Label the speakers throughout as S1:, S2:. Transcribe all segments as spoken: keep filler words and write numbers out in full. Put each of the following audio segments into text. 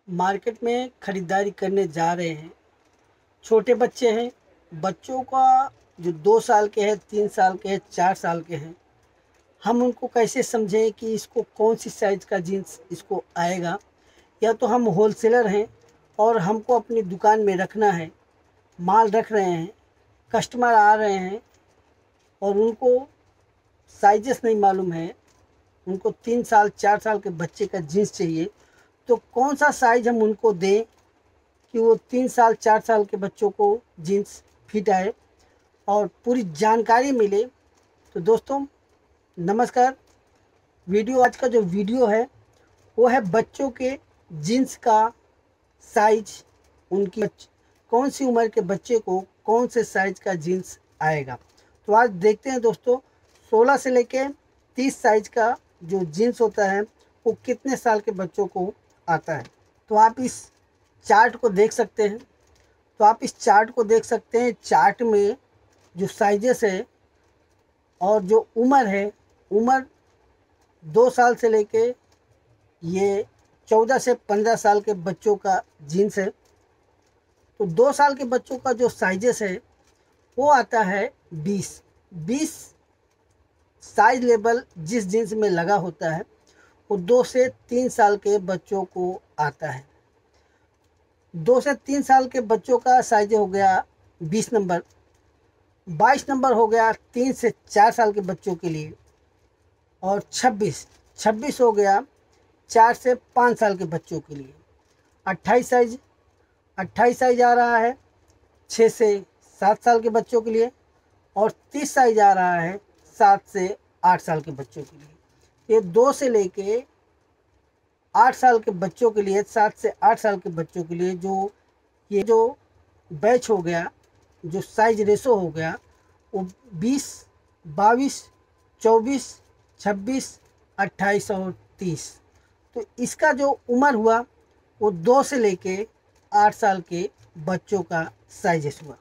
S1: Market में ख़रीदारी करने जा रहे हैं। छोटे बच्चे हैं, बच्चों का जो दो साल के हैं, तीन साल के हैं, चार साल के हैं, हम उनको कैसे समझें कि इसको कौन सी साइज़ का जीन्स इसको आएगा। या तो हम होलसेलर हैं और हमको अपनी दुकान में रखना है, माल रख रहे हैं, कस्टमर आ रहे हैं और उनको साइजेस नहीं मालूम है, उनको तीन साल चार साल के बच्चे का जीन्स चाहिए, तो कौन सा साइज़ हम उनको दें कि वो तीन साल चार साल के बच्चों को जीन्स फिट आए और पूरी जानकारी मिले। तो दोस्तों नमस्कार। वीडियो आज का जो वीडियो है वो है बच्चों के जीन्स का साइज, उनकी कौन सी उम्र के बच्चे को कौन से साइज का जीन्स आएगा। तो आज देखते हैं दोस्तों, सोलह से लेके तीस साइज का जो जीन्स होता है वो कितने साल के बच्चों को आता है। तो आप इस चार्ट को देख सकते हैं तो आप इस चार्ट को देख सकते हैं। चार्ट में जो साइजेस है और जो उम्र है, उम्र दो साल से लेके ये चौदह से पंद्रह साल के बच्चों का जीन्स है। तो दो साल के बच्चों का जो साइजेस है वो आता है बीस बीस साइज लेवल जिस जीन्स में लगा होता है वो दो से तीन साल के बच्चों को आता है। दो से तीन साल के बच्चों का साइज हो गया बीस नंबर, बाईस नंबर हो गया तीन से चार साल के बच्चों के लिए, और छब्बीस छब्बीस हो गया चार से पाँच साल के बच्चों के लिए। अट्ठाईस साइज अट्ठाईस साइज आ रहा है छः से सात साल के बच्चों के लिए, और तीस साइज आ रहा है सात से आठ साल के बच्चों के लिए। ये दो से लेके आठ साल के बच्चों के लिए, सात से आठ साल के बच्चों के लिए जो ये जो बैच हो गया, जो साइज रेशो हो गया, वो बीस, बाईस, चौबीस, छब्बीस, अट्ठाईस और तीस। तो इसका जो उम्र हुआ वो दो से लेके आठ साल के बच्चों का साइजेस हुआ।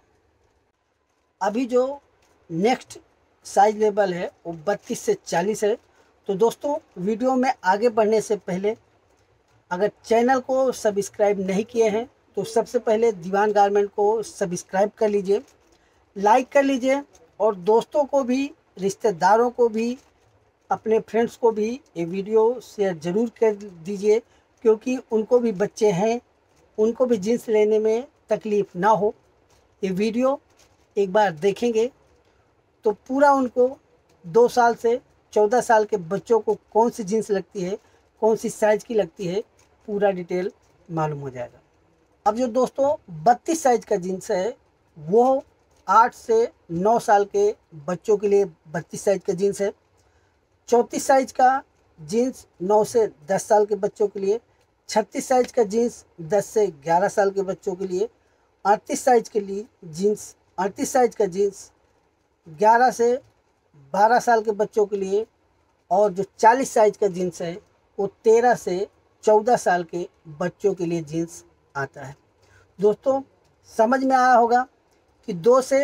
S1: अभी जो नेक्स्ट साइज लेवल है वो बत्तीस से चालीस है। तो दोस्तों वीडियो में आगे बढ़ने से पहले अगर चैनल को सब्सक्राइब नहीं किए हैं तो सबसे पहले दीवान गारमेंट को सब्सक्राइब कर लीजिए, लाइक कर लीजिए, और दोस्तों को भी, रिश्तेदारों को भी, अपने फ्रेंड्स को भी ये वीडियो शेयर ज़रूर कर दीजिए, क्योंकि उनको भी बच्चे हैं, उनको भी जीन्स लेने में तकलीफ़ ना हो। ये वीडियो एक बार देखेंगे तो पूरा उनको दो साल से चौदह साल के बच्चों को कौन सी जीन्स लगती है, कौन सी साइज़ की लगती है, पूरा डिटेल मालूम हो जाएगा। अब जो दोस्तों बत्तीस साइज का जीन्स है वो आठ से नौ साल के बच्चों के लिए बत्तीस साइज का जीन्स है। चौंतीस साइज का जीन्स नौ से दस साल के बच्चों के लिए। छत्तीस साइज का जीन्स दस से ग्यारह साल के बच्चों के लिए। अड़तीस साइज के लिए जीन्स अड़तीस साइज का जीन्स ग्यारह से बारह साल के बच्चों के लिए, और जो चालीस साइज का जीन्स है वो तेरह से चौदह साल के बच्चों के लिए जीन्स आता है। दोस्तों समझ में आया होगा कि दो से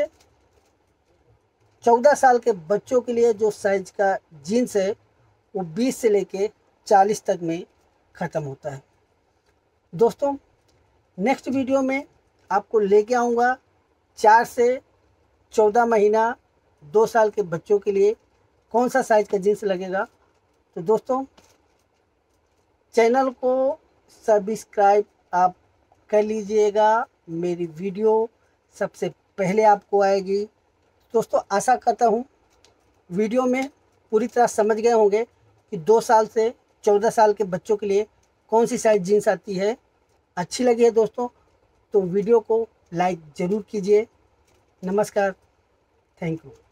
S1: चौदह साल के बच्चों के लिए जो साइज का जीन्स है वो बीस से लेके चालीस तक में ख़त्म होता है। दोस्तों नेक्स्ट वीडियो में आपको लेके आऊँगा चार से चौदह महीना दो साल के बच्चों के लिए कौन सा साइज का जीन्स लगेगा। तो दोस्तों चैनल को सब्सक्राइब आप कर लीजिएगा, मेरी वीडियो सबसे पहले आपको आएगी। दोस्तों आशा करता हूँ वीडियो में पूरी तरह समझ गए होंगे कि दो साल से चौदह साल के बच्चों के लिए कौन सी साइज जीन्स आती है। अच्छी लगी है दोस्तों तो वीडियो को लाइक ज़रूर कीजिए। नमस्कार, थैंक यू।